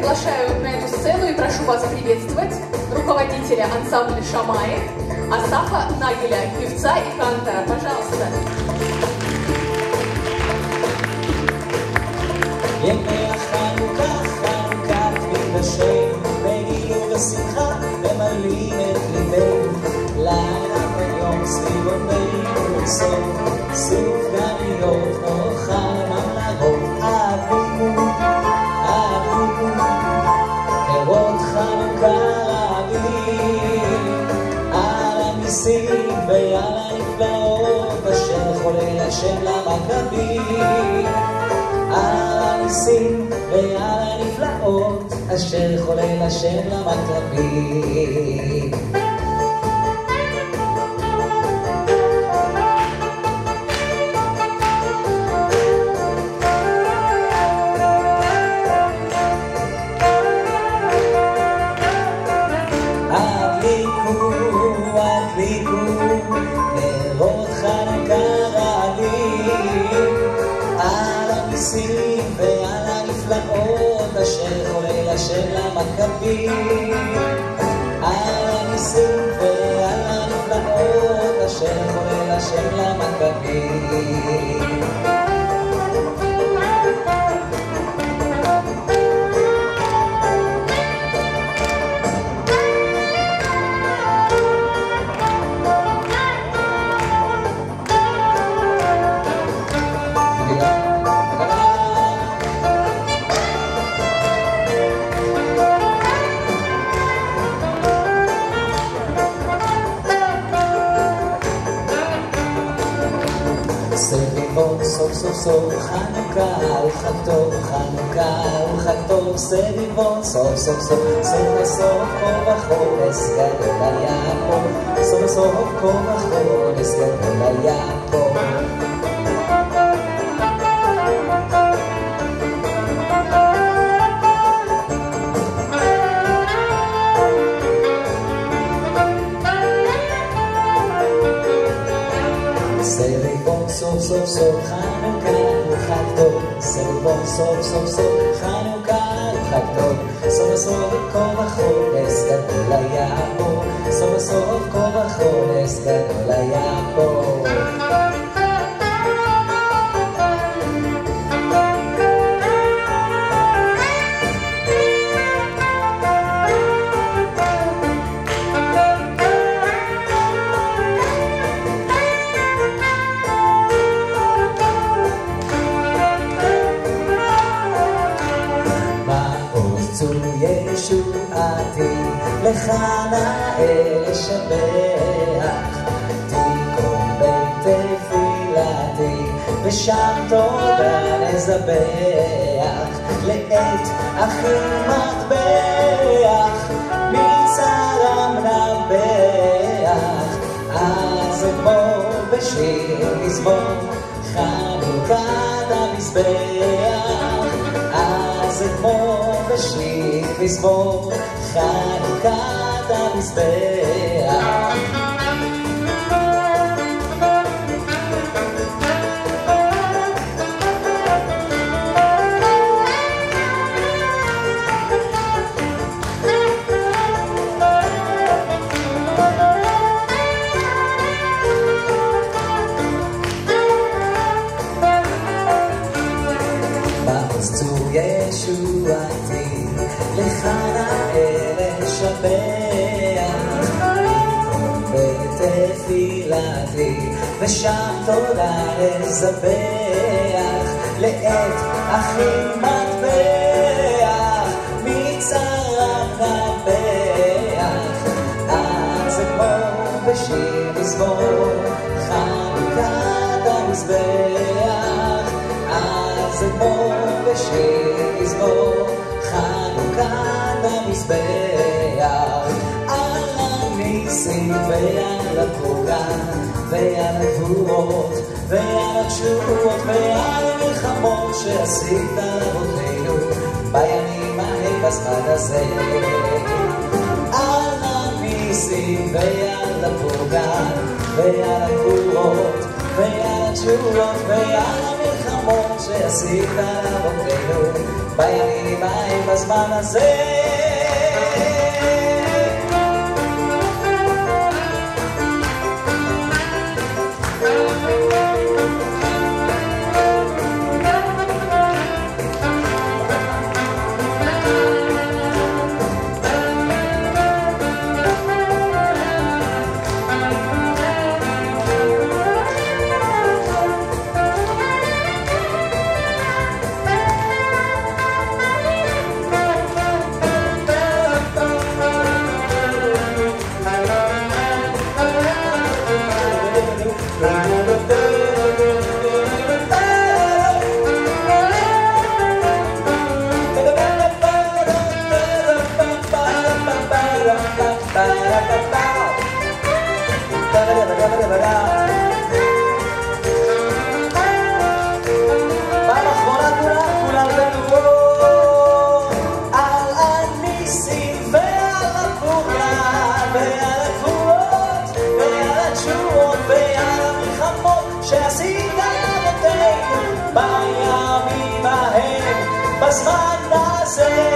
приглашаю на эту сцену и прошу вас приветствовать руководителя ансамбля «Шамаи» Асафа Нагеля, певца и кантора. Пожалуйста. ימי החנוכה, חנוכת מקדשנו, בגילו ושמחה, ממלאים את ליבנו, לילה ויום סביבוננו, סוף גניות נאכל ממלאות, אבינו, נרות חנוכה רבים, על הניסים ועל הנפלאות, אשר חולל השם למכבים. על הניסים ועל הנפלאות אשר חולל השם למכבים. הדליקו נרות חנוכה רבים על הניסים ועל הנפלאות אשר חולל השם למכבים. על הניסים ועל הנפלאות אשר חולל השם למכבים. סביבון סוף סוף סוף חנוכה הוא חג טוב, חנוכה הוא חג טוב, סביבון סוף סוף סוף סוף סוף כל בחורס גדול היה פה, סוף סוף כל בחורס גדול היה פה. סוף סוף סוף חנוכה הוא חג טוב, סביבון סוף סוף סוף חנוכה הוא חג טוב, סוף סוף כל בחורס גדול היה פה, סוף סוף כל בחורס גדול היה פה. ישועתי לך נאה לשבח, תיקום בית תפילתי ושם תודה נזבח, לעת אחים מטבח מצרם נבח, אז אגמור בשיר מזמור חנוכת המזבח, אז אגמור בשיר מזמור חנוכת המזבח. בעוז צור ישועתי לך נאה לשבח, תיקום בית תפילתי ושם תודה נזבח, לעת אחים מטבח מצרם נבח, אז אגמור בשיר מזמור חנוכת המזבח, אז אגמור בשיר מזמור חנוכת המזבח, על הניסים ועל הפורען ועל הגבורות ועל התשובות ועל המלחמות שעשית לאבותינו בימים ההם בזמן הזה, על הניסים ועל הפורען ועל הגבורות ועל התשובות ועל המלחמות שעשית לאבותינו בימים ההם בזמן הזה. פעם אחרונה כולם בנורות על הניסים ועל הפעולה ועל הגבולות ועל התשורות ועל המלחמות שעשית אבותינו בימים ההם בזמן הזה.